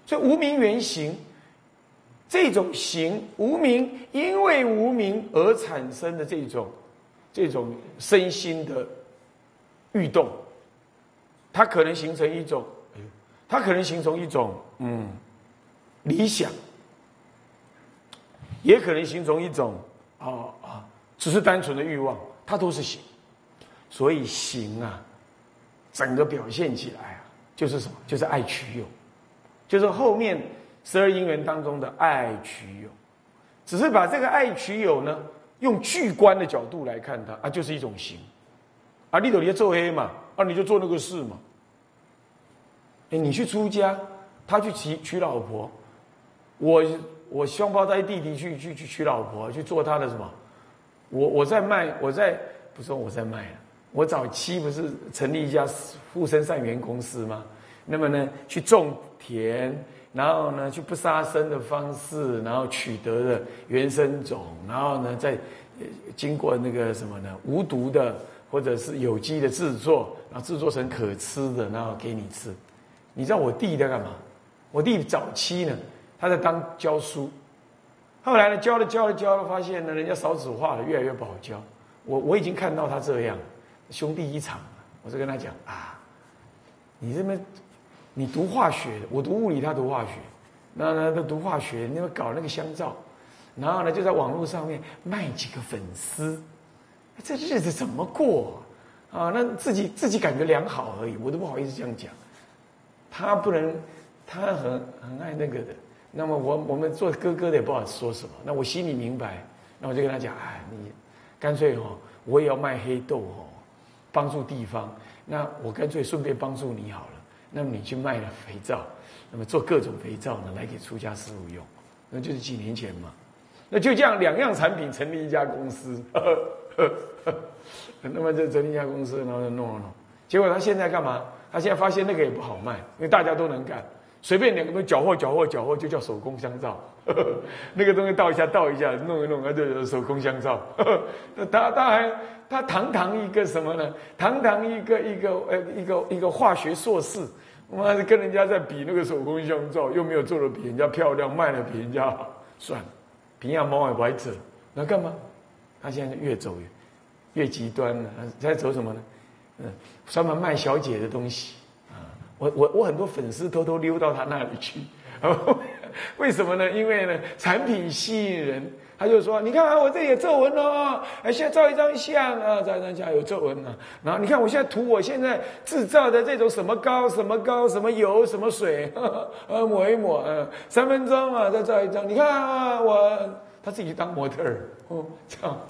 所以无明缘行，这种行无明，因为无明而产生的这种身心的欲动，它可能形成一种，理想，也可能形成一种只是单纯的欲望，它都是行。所以行啊，整个表现起来啊，就是什么？就是爱取有，就是后面12因缘当中的爱取有。只是把这个爱取有呢，用具观的角度来看它就是一种行。你就做黑嘛，你就做那个事嘛。你去出家，他去娶老婆，我双胞胎弟弟去娶老婆，去做他的什么？我在卖，不是我在卖了。我早期不是成立一家护生善缘公司吗？那么呢，去种田，然后呢，去不杀生的方式，然后取得了原生种，然后呢，再经过那个什么呢，无毒的或者是有机的制作，然后制作成可吃的，然后给你吃。你知道我弟在干嘛？我弟早期呢，他在教书，后来呢，教了，发现呢，人家少子化了，越来越不好教。我已经看到他这样，兄弟一场，我就跟他讲你读化学的，我读物理，他读化学，那他读化学，你要搞那个香皂，然后呢，就在网络上面卖几个粉丝，这日子怎么过那自己感觉良好而已，我都不好意思这样讲。他不能，他很爱那个的。那么我们做哥哥的也不好说什么。那我心里明白，那我就跟他讲，你干脆我也要卖黑豆帮助地方。那我干脆顺便帮助你好了。那么你去卖了肥皂，那么做各种肥皂呢，来给出家师父用。那就是几年前嘛。那就这样2样产品成立一家公司，那么就成立一家公司，然后弄。结果他现在干嘛？他现在发现那个也不好卖，因为大家都能干，随便2个东西搅和就叫手工香皂，那个东西倒一下，弄一弄，那就手工香皂。他堂堂一个什么呢？堂堂一个化学硕士，妈的跟人家在比那个手工香皂，又没有做的比人家漂亮，卖的比人家好，算了，平样猫也不爱走，那干嘛？他现在越走越极端了，他在走什么呢？专门卖小姐的东西我很多粉丝偷偷溜到他那里去，为什么呢？因为呢，产品吸引人，他就说：“你看我这里有皱纹哦，现在照一张相照一张相有皱纹然后你看我现在涂我现在制造的这种什么膏、什么油、什么水，抹一抹3分钟再照一张。你看他自己去当模特儿这样。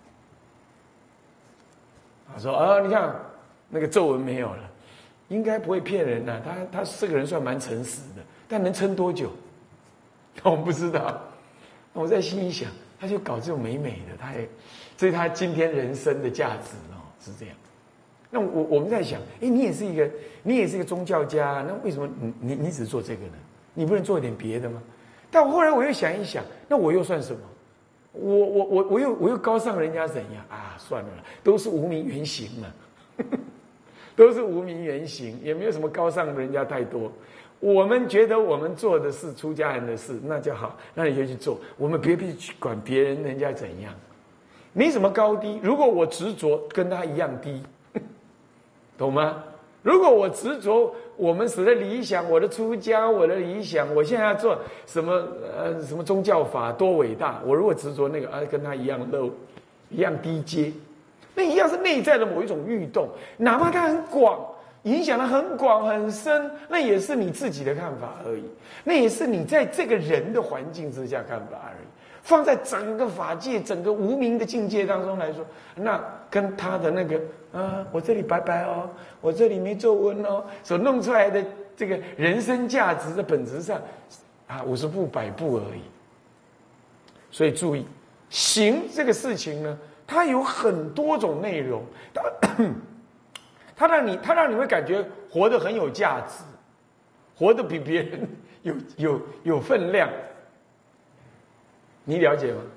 他说你看。”那个皱纹没有了，应该不会骗人他这个人算蛮诚实的，但能撑多久？我不知道。我在心里想，他就搞这种美的，这是他今天人生的价值是这样。那我们在想，你也是一个宗教家，那为什么你只做这个呢？你不能做一点别的吗？但后来我又想一想，那我又算什么？我又高尚人家怎样算了，都是无明缘行嘛。都是无明缘行，也没有什么高尚人家太多。我们觉得我们做的是出家人的事，那就好，那你就去做。我们别去管别人家怎样，没什么高低。如果我执着跟他一样低，懂吗？如果我执着我们所的理想，我的出家，我的理想，我现在要做什么宗教法多伟大，我如果执着那个跟他一样 low， 一样低阶。那一样是内在的某一种欲动，哪怕它很广，影响的很广很深，那也是你自己的看法而已，那也是你在这个人的环境之下看法而已。放在整个法界、整个无明的境界当中来说，那跟他的那个我这里白白哦，我这里没皱纹哦，所弄出来的这个人生价值的本质上50步100步而已。所以注意，行这个事情呢，它有很多种内容，它让你会感觉活得很有价值，活得比别人有分量，你了解吗？